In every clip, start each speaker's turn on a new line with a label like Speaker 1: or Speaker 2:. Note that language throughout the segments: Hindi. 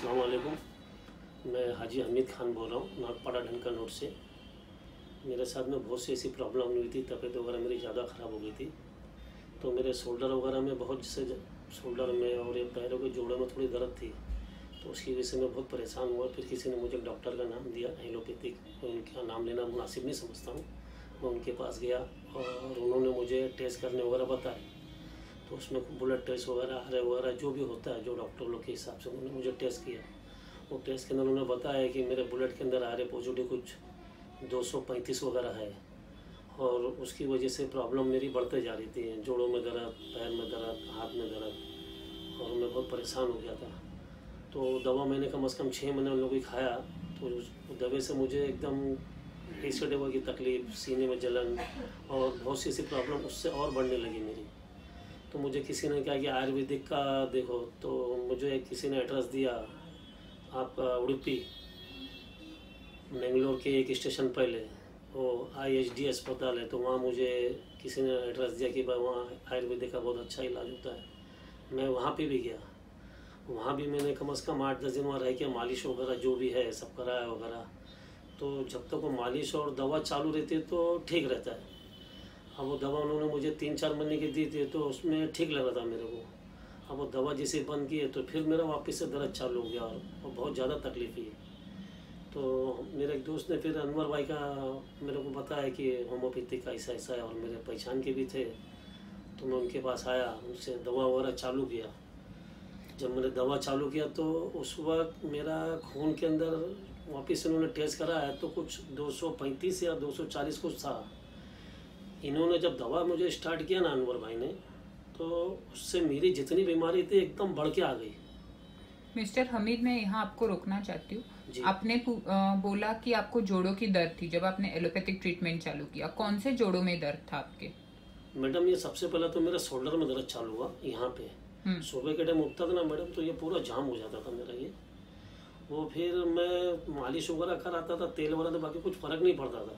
Speaker 1: अस्सलाम वालेकुम। मैं हाजी हमीद खान बोल रहा हूँ नागपाड़ा ढनका नोट से। मेरे साथ में बहुत सी ऐसी प्रॉब्लम हुई थी, तबीयत वगैरह मेरी ज़्यादा ख़राब हो गई थी। तो मेरे शोल्डर वगैरह में बहुत से शोल्डर में और ये पैरों के जोड़ों में थोड़ी दर्द थी। तो उसकी वजह से मैं बहुत परेशान हुआ। फिर किसी ने मुझे एक डॉक्टर का नाम दिया एलोपैथिक, उनका नाम लेना मुनासिब नहीं समझता हूँ। मैं उनके पास गया और उन्होंने मुझे टेस्ट करने वगैरह बताए। तो उसमें ब्लड टेस्ट वगैरह आर वगैरह जो भी होता है, जो डॉक्टर लोग के हिसाब से उन्होंने मुझे टेस्ट किया। वो टेस्ट के अंदर उन्होंने बताया कि मेरे ब्लड के अंदर आर पॉजिटिव कुछ 235 वगैरह है, और उसकी वजह से प्रॉब्लम मेरी बढ़ते जा रही थी। जोड़ों में दर्द, पैर में दर्द, हाथ में दर्द, और मैं बहुत परेशान हो गया था। तो दवा मैंने कम से कम 6 महीने उन लोगों की खाया। तो उस दवा से मुझे एकदम एसिडिटी की तकलीफ़, सीने में जलन और बहुत सी ऐसी प्रॉब्लम उससे और बढ़ने लगी मेरी। तो मुझे किसी ने कहा कि आयुर्वेदिक का देखो। तो मुझे किसी ने एड्रेस दिया आपका उडुपी, बेंगलोर के एक स्टेशन पहले वो IHD अस्पताल है। तो वहाँ मुझे किसी ने एड्रेस दिया कि भाई वहाँ आयुर्वेदिक का बहुत अच्छा इलाज होता है। मैं वहाँ पे भी गया। वहाँ भी मैंने कम से कम 8-10 दिन वहाँ रह के मालिश वगैरह जो भी है सब कराया वगैरह। तो जब तक वो मालिश और दवा चालू रहती है तो ठीक रहता है। अब वो दवा उन्होंने मुझे 3-4 महीने की दी थी, तो उसमें ठीक लगा था मेरे को। अब वो दवा जैसे बंद की है तो फिर मेरा वापस से दर्द चालू हो गया और बहुत ज़्यादा तकलीफ हुई। तो मेरे एक दोस्त ने फिर अनवर भाई का मेरे को बताया कि होम्योपैथिक का ऐसा ऐसा है, और मेरे पहचान के भी थे। तो मैं उनके पास आया, उनसे दवा वगैरह चालू किया। जब मैंने दवा चालू किया तो उस वक्त मेरा खून के अंदर वापस से उन्होंने टेस्ट कराया तो कुछ 235 या 240 कुछ था। इन्होंने जब दवा मुझे स्टार्ट किया ना अनवर भाई ने, तो उससे मेरी जितनी बीमारी थी एकदम बढ़ के आ गई।
Speaker 2: मिस्टर हमीद, मैं यहाँ आपको रोकना चाहती हूँ।
Speaker 1: जी।
Speaker 2: आपने बोला कि आपको जोड़ों की दर्द थी जब आपने एलोपैथिक ट्रीटमेंट चालू किया। कौन से जोड़ों में दर्द था आपके?
Speaker 1: मैडम ये सबसे पहले तो मेरा शोल्डर में दर्द चालू हुआ यहाँ पे। सुबह के टाइम उठता था ना मैडम, तो ये पूरा जाम हो जाता था मेरा ये। वो फिर मैं मालिश वगैरह कराता था, तेल वगैरह, तो बाकी कुछ फ़र्क नहीं पड़ता था।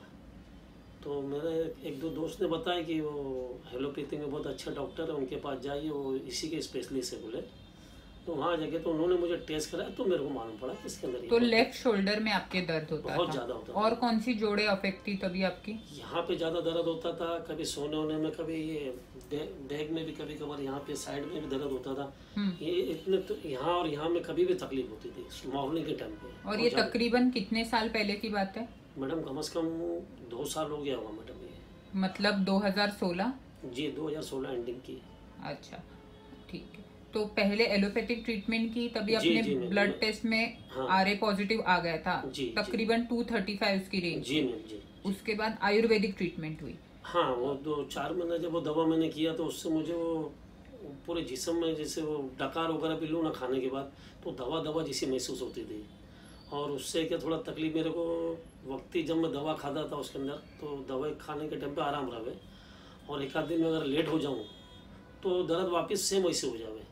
Speaker 1: तो मेरे एक दो दोस्त ने बताया कि वो एलोपैथी में बहुत अच्छा डॉक्टर है, उनके पास जाइए, वो इसी के स्पेशलिस्ट है बोले। तो वहाँ जाके तो उन्होंने मुझे टेस्ट कराया तो मेरे को मालूम पड़ा कि इसके अंदर
Speaker 2: तो लेफ्ट शोल्डर में आपके दर्द होता
Speaker 1: बहुत
Speaker 2: था?
Speaker 1: ज़्यादा होता था।
Speaker 2: और कौन सी जोड़े अफेक्ट थी तभी आपकी?
Speaker 1: यहाँ पे ज़्यादा दर्द होता था, कभी सोने होने में, कभी ये बैग में भी कभी कभार, यहाँ पे साइड में भी दर्द होता था। ये इतने तो यहाँ और यहाँ में कभी भी तकलीफ होती थी मॉर्निंग के टाइम पे।
Speaker 2: और ये तकरीबन कितने साल पहले की बात है?
Speaker 1: मैडम कम से कम 2 साल हो गया होगा मैडम ये।
Speaker 2: मतलब 2016?
Speaker 1: जी 2016 एंडिंग की।
Speaker 2: अच्छा, ठीक है। तो पहले एलोपैथिक ट्रीटमेंट की, तभी
Speaker 1: जी,
Speaker 2: अपने
Speaker 1: जी,
Speaker 2: ब्लड टेस्ट में
Speaker 1: हाँ।
Speaker 2: आरए पॉजिटिव आ गया था।
Speaker 1: जी,
Speaker 2: तकरीबन 235 उसकी रेंज।
Speaker 1: जी मैम जी।
Speaker 2: उसके बाद आयुर्वेदिक ट्रीटमेंट हुई।
Speaker 1: हाँ, वो 2-4 महीने जब वो दवा मैंने किया तो उससे मुझे वो पूरे जिस्म में जैसे वो डकार वगैरह भी लूँ ना खाने के बाद, तो दवा दवा जैसी महसूस होती थी। और उससे क्या थोड़ा तकलीफ मेरे को वक्ती, जब मैं दवा खाता था उसके अंदर, तो दवा खाने के टाइम पे आराम रहे, और एक आध दिन में अगर लेट हो जाऊँ तो दर्द वापस सेम वैसे हो जावे।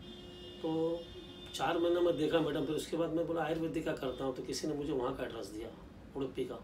Speaker 1: तो 4 महीने में देखा मैडम। फिर उसके बाद मैं बोला आयुर्वेदिक का करता हूँ। तो किसी ने मुझे वहाँ का एड्रेस दिया उडुपी का।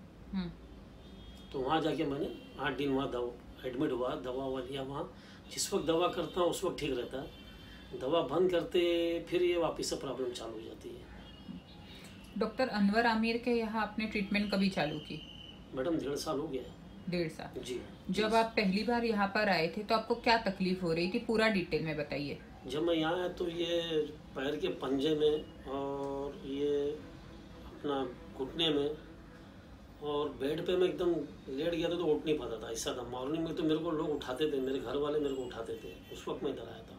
Speaker 1: तो वहाँ जाके मैंने 8 दिन वहाँ एडमिट हुआ, दवा ववा लिया वहाँ। जिस वक्त दवा करता हूँ उस वक्त ठीक रहता है, दवा बंद करते फिर ये वापस से प्रॉब्लम चालू हो जाती है।
Speaker 2: डॉक्टर अनवर आमिर के यहाँ आपने ट्रीटमेंट कभी चालू की?
Speaker 1: मैडम 1.5 साल हो गया।
Speaker 2: 1.5 साल?
Speaker 1: जी।
Speaker 2: जब आप पहली बार यहाँ पर आए थे तो आपको क्या तकलीफ हो रही थी, पूरा डिटेल में बताइए।
Speaker 1: जब मैं यहाँ आया तो ये पैर के पंजे में और ये अपना घुटने में और बेड पे मैं एकदम लेट गया था तो उठ नहीं पाता था, ऐसा था। मॉर्निंग में तो मेरे को लोग उठाते थे, मेरे घर वाले मेरे को उठाते थे। उस वक्त मैं इधर आया था।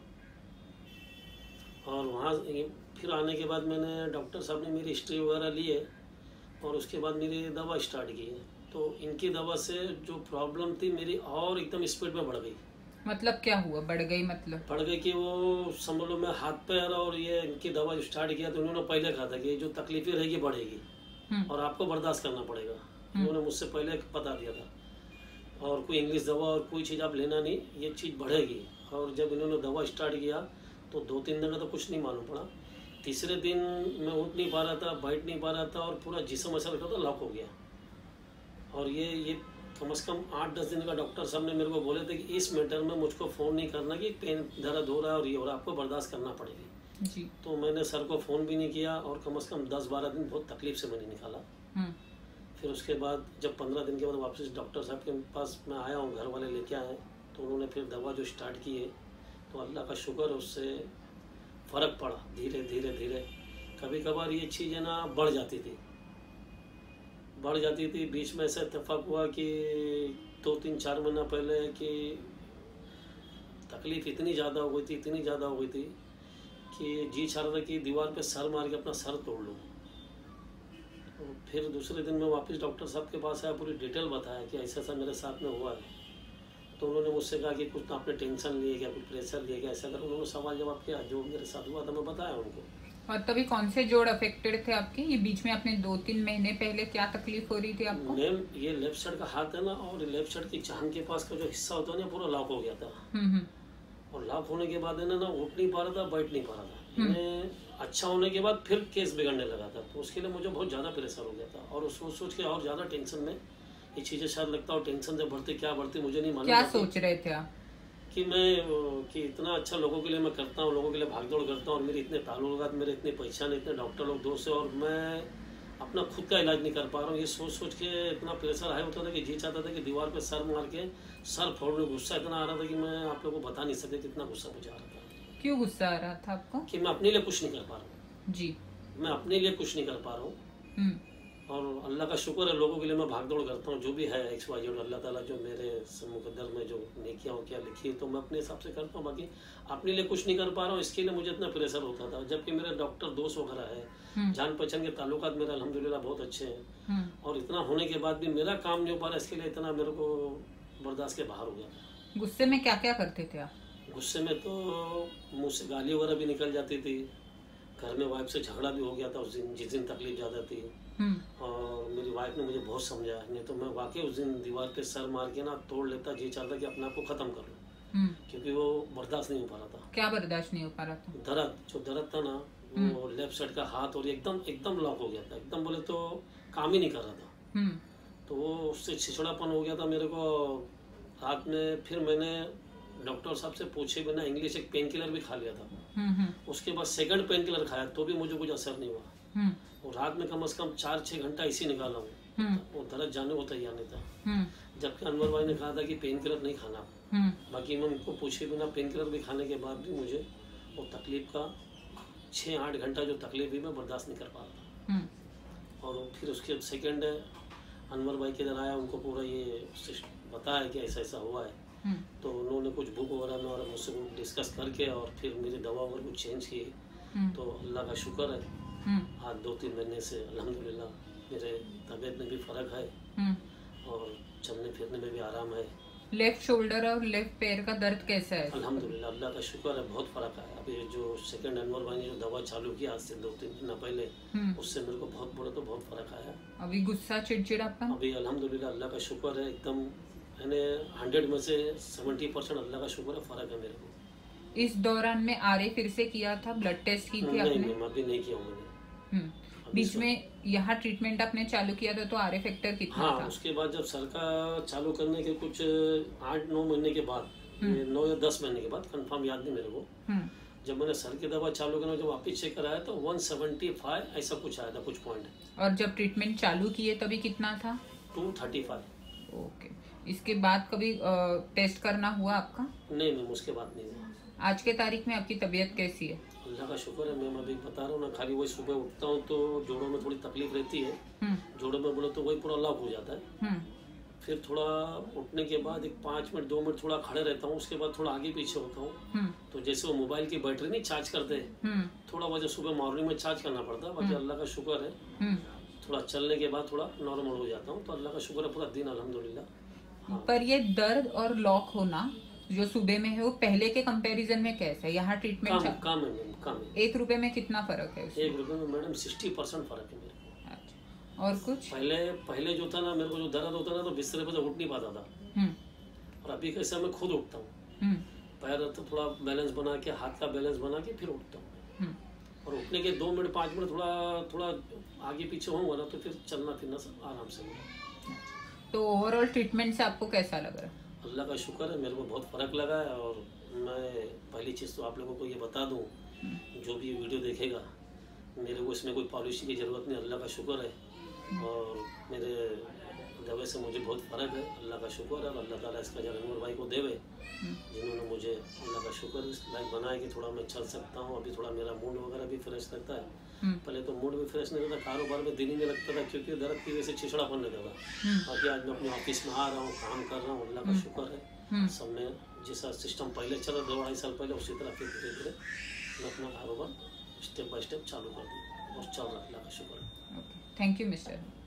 Speaker 1: और वहाँ फिर आने के बाद मैंने डॉक्टर साहब ने मेरी हिस्ट्री वगैरह ली है, और उसके बाद मेरी दवा स्टार्ट की है। तो इनकी दवा से जो प्रॉब्लम थी मेरी और एकदम स्पीड में बढ़ गई।
Speaker 2: मतलब क्या हुआ बढ़ गई? मतलब
Speaker 1: बढ़ गई कि वो समझ लो मैं हाथ पैर, और ये इनकी दवा स्टार्ट किया तो उन्होंने पहले कहा था कि जो तकलीफें रहेगी बढ़ेगी और आपको बर्दाश्त करना पड़ेगा। उन्होंने मुझसे पहले बता दिया था। और कोई इंग्लिश दवा और कोई चीज़ आप लेना नहीं, ये चीज़ बढ़ेगी। और जब इन्होंने दवा स्टार्ट किया तो 2-3 दिन का तो कुछ नहीं मालूम पड़ा। तीसरे दिन मैं उठ नहीं पा रहा था, बैठ नहीं पा रहा था, और पूरा जिस्म ऐसा लगता था लॉक हो गया। और ये कम से कम 8-10 दिन का डॉक्टर साहब ने मेरे को बोले थे कि इस मैटर में मुझको फ़ोन नहीं करना कि पेन दर्द हो रहा है और ये हो रहा है, आपको बर्दाश्त करना पड़ेगी।
Speaker 2: जी।
Speaker 1: तो मैंने सर को फ़ोन भी नहीं किया और कम से कम 10-12 दिन बहुत तकलीफ से मैंने निकाला। फिर उसके बाद जब 15 दिन के बाद वापस डॉक्टर साहब के पास मैं आया हूँ, घर वाले लेके आए, तो उन्होंने फिर दवा जो स्टार्ट की है, तो अल्लाह का शुक्र उससे फ़र्क पड़ा धीरे धीरे धीरे। कभी कभार ये चीज़ है ना बढ़ जाती थी। बीच में ऐसा इत्तेफाक हुआ कि 2-3-4 महीना पहले कि तकलीफ़ इतनी ज़्यादा हो गई थी कि जी चाह रहा था कि दीवार पे सर मार के अपना सर तोड़ लूँ। तो फिर दूसरे दिन मैं वापस डॉक्टर साहब के पास आया, पूरी डिटेल बताया कि ऐसा ऐसा मेरे साथ में हुआ है। तो उन्होंने मुझसे कहा कि कुछ तो आपने टेंशन लिए क्या, कुछ प्रेशर लिए क्या, ऐसा कर उन्होंने सवाल जवाब किया। जो मेरे साथ हुआ था मैं बताया उनको।
Speaker 2: और तभी कौन से जोड़ अफेक्टेड थे आपके? ये बीच में आपने 2-3 महीने पहले क्या तकलीफ हो रही थी आपको?
Speaker 1: मैम ये लेफ्ट साइड का हाथ है ना, और लेफ्ट साइड की चांद के पास का जो हिस्सा होता है ना, पूरा लॉक हो गया था। और लॉक होने के बाद है ना उठ नहीं पा रहा था, बैठ नहीं पा रहा था। इन्हें अच्छा होने के बाद फिर केस बिगड़ने लगा था, तो उसके लिए मुझे बहुत ज़्यादा प्रेशर हो गया था। और उसको सोच के और ज़्यादा टेंशन में ये चीज़ें शायद लगता है, टेंशन से बढ़ते मुझे नहीं मालूम
Speaker 2: क्या सोच रहे थे आप
Speaker 1: कि कि इतना अच्छा लोगों के लिए मैं करता हूँ, लोगों के लिए भागदौड़ करता हूँ, और मेरे इतने ताल्लुकात, मेरे इतने पहचान, इतने डॉक्टर लोग दोस्त है, और मैं अपना खुद का इलाज नहीं कर पा रहा हूँ। ये सोच के इतना प्रेशर हाई होता था कि जी चाहता था कि दीवार पे सर मार के सर फोड़ने। गुस्सा इतना आ रहा था कि मैं आप लोगों को बता नहीं सकते कितना गुस्सा मुझे आ रहा था।
Speaker 2: क्यों गुस्सा आ रहा था आपको?
Speaker 1: कि मैं अपने लिए कुछ नहीं कर पा रहा हूँ
Speaker 2: जी।
Speaker 1: मैं अपने लिए कुछ नहीं कर पा रहा हूँ। और अल्लाह का शुक्र है, लोगों के लिए मैं भागदौड़ करता हूँ। जो भी है XYZ, अल्लाह ताला जो मेरे मुकद्दर में जो नेकियां हो क्या लिखी है, तो मैं अपने हिसाब से करता हूँ। बाकी अपने लिए कुछ नहीं कर पा रहा हूँ, इसके लिए मुझे इतना प्रेशर होता था। जबकि मेरे डॉक्टर दोस्त वगैरह है, जान पहचान के ताल्लुकात मेरे अल्हम्दुलिल्लाह बहुत अच्छे हैं। और इतना होने के बाद भी मेरा काम नहीं हो पा रहा, इसके लिए इतना मेरे को बर्दाश्त के बाहर हो गया।
Speaker 2: गुस्से में क्या क्या करते थे आप?
Speaker 1: गुस्से में तो मुँह से गाली वगैरह भी निकल जाती थी। घर में वाइफ से झगड़ा भी हो गया था उस दिन, जिस दिन तकलीफ ज़्यादा थी। और मेरी वाइफ ने मुझे बहुत समझाया, नहीं तो मैं वाकई उस दिन दीवार पे सर मार के ना तोड़ लेता। जी चाहता कि अपने आप को ख़त्म कर लूँ, क्योंकि वो बर्दाश्त नहीं हो पा रहा था।
Speaker 2: क्या बर्दाश्त नहीं हो पा रहा था?
Speaker 1: दर्द था ना, वो लेफ्ट साइड का हाथ, और एकदम लॉक हो गया था, एकदम बोले तो काम ही नहीं कर रहा था। तो वो उससे छिछड़ापन हो गया था मेरे को। रात में फिर मैंने डॉक्टर साहब से पूछे बिना इंग्लिश एक पेन किलर भी खा लिया था। उसके बाद सेकंड पेन किलर खाया तो भी मुझे कुछ असर नहीं हुआ। और रात में कम से कम 4-6 घंटा इसी निकाला हूँ। वो दर्द जाने को तैयार नहीं था। जबकि अनवर भाई ने कहा था कि पेन किलर नहीं खाना। बाकी मैं उनको पूछे बिना पेन किलर भी खाने के बाद भी मुझे वो तकलीफ का 6-8 घंटा जो तकलीफ भी मैं बर्दाश्त नहीं कर पा रहा था। और फिर उसके सेकंड अनवर भाई के इधर आया, उनको पूरा ये बताया कि ऐसा ऐसा हुआ है। तो उन्होंने कुछ बुक वगैरह में और मुझसे डिस्कस करके और फिर मेरी दवा वगैरह कुछ चेंज की। तो अल्लाह का शुक्र है, आज 2-3 महीने से अल्हम्दुलिल्लाह मेरे तबीयत में भी फ़र्क है और चलने फिरने में भी आराम है।
Speaker 2: लेफ्ट शोल्डर और लेफ्ट पैर का दर्द कैसा है?
Speaker 1: अल्हम्दुलिल्लाह अल्लाह का शुक्र है, बहुत फ़र्क है। अभी जो सेकंड अनवर भाई ने जो दवा चालू किया आज से 2-3 महीना पहले, उससे मेरे को बहुत फ़र्क आया।
Speaker 2: अभी गुस्सा चिड़चिड़ापन?
Speaker 1: अभी अल्हम्दुलिल्लाह अल्लाह का शुक्र है, एकदम मैंने 100 में से 70% अल्लाह का शुक्र है, फ़र्क है मेरे को।
Speaker 2: इस दौरान में RA फिर से किया था, ब्लड टेस्ट की थी आपने?
Speaker 1: नहीं, अभी नहीं किया मैंने।
Speaker 2: बीच में यहाँ ट्रीटमेंट आपने चालू किया था तो RA फैक्टर कितना था?
Speaker 1: उसके बाद जब सर का चालू करने के कुछ 8-9 महीने के बाद, 9 या 10 महीने के बाद, कंफर्म याद नहीं मेरे को, जब मैंने सर की दवा चालू करना, जब वापिस चेक कराया तो 175 ऐसा कुछ आया था, कुछ पॉइंट।
Speaker 2: और जब ट्रीटमेंट चालू किए तभी कितना था?
Speaker 1: 235।
Speaker 2: ओके। इसके बाद कभी टेस्ट करना हुआ आपका?
Speaker 1: नहीं, उसके बाद नहीं हुआ।
Speaker 2: आज के तारीख में आपकी तबीयत कैसी है?
Speaker 1: अल्लाह का शुक्र है, मैं अभी बता रहा हूँ ना, खाली वही सुबह उठता हूँ तो जोड़ों में थोड़ी तकलीफ रहती है। जोड़ों में बोले तो वही पूरा लॉक हो जाता है। फिर थोड़ा उठने के बाद एक 5 मिनट 2 मिनट थोड़ा खड़े रहता हूँ, उसके बाद थोड़ा आगे पीछे होता हूँ। तो जैसे वो मोबाइल की बैटरी नहीं चार्ज करते, थोड़ा वजह सुबह मॉर्निंग में चार्ज करना पड़ता है। बाकी अल्लाह का शुक्र है, थोड़ा चलने के बाद थोड़ा नॉर्मल हो जाता हूँ। तो अल्लाह का शुक्र है, पूरा दिन अल्हम्दुलिल्लाह।
Speaker 2: पर ये दर्द और लॉक होना जो सुबह में है वो पहले के कंपैरिजन में कैसा है? यहाँ ट्रीटमेंट
Speaker 1: कम है।
Speaker 2: 1 रुपए में कितना फर्क है?
Speaker 1: 1 रुपए में मैडम 60% फर्क है मेरे को।
Speaker 2: अच्छा, और कुछ?
Speaker 1: पहले जो था ना, मेरे को जो दर्द होता ना तो बिस्तर पे से उठ नहीं पाता था। और अभी कैसे मैं खुद उठता हूँ, पैर तो थोड़ा बैलेंस बना के, हाथ का बैलेंस बना के फिर उठता हूँ। और उठने के 2 मिनट 5 मिनट थोड़ा आगे पीछे होऊंगा ना तो फिर चलना फिरना सब आराम से होगा।
Speaker 2: तो ओवरऑल ट्रीटमेंट से आपको कैसा लग रहा है?
Speaker 1: अल्लाह का शुक्र है, मेरे को बहुत फ़र्क लगा है। और मैं पहली चीज़ तो आप लोगों को ये बता दूं जो भी वीडियो देखेगा, मेरे को इसमें कोई पॉलिसी की ज़रूरत नहीं, अल्लाह का शुक्र है। और मेरे दवे से मुझे बहुत फ़र्क है, अल्लाह का शुक्र है। और अल्लाह ताला इसका जानवर भाई को देवे, जिन्होंने मुझे अल्लाह का शुक्र इस लाइक बनाया कि थोड़ा मैं चल सकता हूँ। अभी थोड़ा मेरा मूड वगैरह भी फ्रेश रहता है। पहले तो मूड भी फ्रेश नहीं रहता, कारोबार में दिल ही नहीं लगता था, क्योंकि दर्द की वजह से छिछड़ापन रहता था। बाकी आज मैं अपने ऑफिस में आ रहा हूँ, काम कर रहा हूँ, अल्लाह का शुक्र है। सब में जैसा सिस्टम पहले चला 2-2.5 साल पहले, उसी तरह फिर धीरे धीरे मैं अपना कारोबार स्टेप बाय स्टेप चालू कर दूँ और चल रहा, अल्लाह का शुक्र है।
Speaker 2: Thank you mister.